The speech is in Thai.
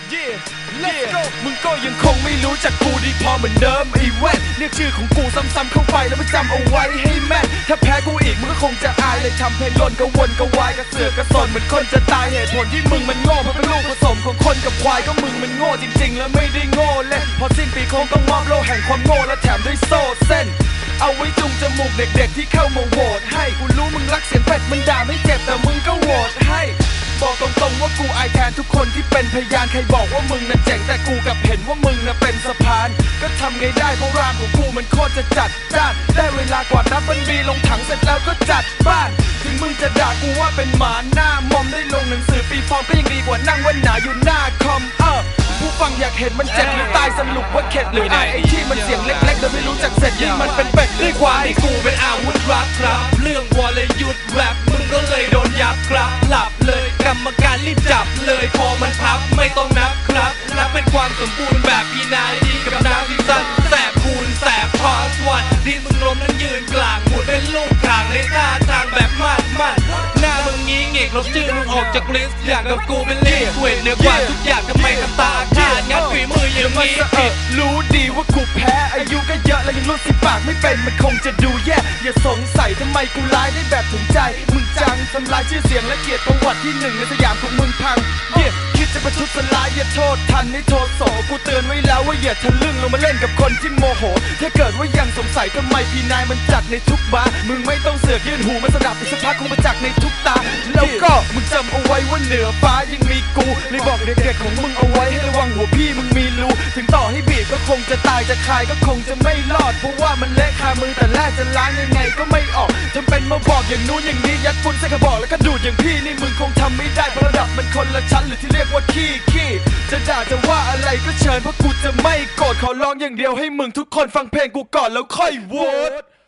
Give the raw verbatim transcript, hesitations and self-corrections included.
มึงก็ยังคงไม่รู้จักกูดีพอเหมือนเดิมไอ้เว้ยเรียกชื่อของกูซ้ำๆเข้าไปแล้วไม่จำเอาไว้ให้แม่นถ้าแพ้กูอีกมึงก็คงจะอายเลยทำเพลงล่นก็วนก็วายกระเสือกกระสนเหมือนคนจะตายเหตุผลที่มึงมันโง่เพราะเป็นลูกผสมของคนกับควายก็มึงมันโง่จริงๆแล้วไม่ได้โง่เล่นพอสิ้นปีคงต้องมอบโลกแห่งความโง่และแถมด้วยโซ่เส้นเอาไว้จุงจมูกเด็กๆที่เข้ามาโหวตให้กูรู้มึงรักเสียงเป็ดมึงด่าไม่เจ็บแต่มึงก็โหวตให้บอกตรงๆว่ากูอายแทนทุกคนที่เป็นพยานใครบอกว่ามึงน่ะเจ๋งแต่กูกลับเห็นว่ามึงน่ะเป็นสะพานก็ทำไงได้เพราะรามของกูมันโคตรจะจัดจ้านได้เวลากวาดน้ำบันบีลงถังเสร็จแล้วก็จัดบ้านถึงมึงจะด่ากูว่าเป็นหมาหน้ามอมได้ลงหนังสือปีฟอร์มก็ยังดีกว่านั่งวันหนาอยู่หน้าคอมเออผู้ฟังอยากเห็นมันเจ็บหรือตายสรุปว่าเข็ดหรืออายไอ้ที่มันเสียงเล็กๆโดยไม่รู้จักเสร็จนี่มันเป็นเป็ดด้วยความที่กูเป็นอาวุธรักครับเรื่องวอลเลยหยุดแรปมึงก็เลยโดนยับครับหลับเลยกรรมการรีบจับเลยพอมันพับไม่ต้องนับครับนับเป็นความสมบูรณ์แบบพี่นายดีกับน้ำที่สั้นแสบคูณแสบพอสวันที่มึงล้มนั้นยืนกลางหมุนเป็นลูกข่างในท่าทางแบบมัดมัดหน้ามึงงี้เงกลบชื่อมึงออกจากลิสต์อย่างกับกูเป็นลีดเวทเหนือกว่าทุกอย่างทำไมทำตาขาดงัดฝีมืออย่างนี้ผิดรู้ดีว่ากูแพ้อายุก็เยอะแล้วยังรู้สิปากไม่เป็นมันคงจะดูแย่อย่าสงสัยทำไมกูร้ายได้แบบถึงใจมึงจังทำลายชื่อเสียงและเกียรติประวัติที่หนึ่งในสยามของมึงพังเย่คิดจะประทุษร้ายอย่าโทษทันให้โทษโสกูเตือนไว้แล้วว่าอย่าทะลึ่งลงมาเล่นกับคนที่โมโหถ้าเกิดว่ายังสงสัยทำไมพี่นายมันจัดในทุกบาร์มึงไม่ต้องเสือกยื่นหูมาสดับอีกสักพักคงมาจักในทุกตาแล้วก็มึงจำเอาไว้ว่าเหนือฟ้ายังมีกูเลยบอกเด็กๆของมึงเอาไว้ให้ระวังหัวพี่มึงมีรูถึงต่อให้บีบก็คงจะตายจะคายก็คงจะไม่รอดเพราะว่ามันเละคามือแต่แรกจะล้างยังไงก็ไม่ออกจำเป็นมาบอกอย่างนู้นอย่างนี้ยัดฝุ่นใส่กระบอกแล้วก็ดูดอย่างพี่นี่มึงคงทำไม่ได้เพราะระดับมันคนละชั้นหรือที่เรียกว่าขี้ขี้จะด่าจะว่าอะไรก็เชิญเพราะกูจะไม่โกรธขอร้องอย่างเดียวให้มึงทุกคนฟังเพลงกูก่อนแล้วค่อยโหวต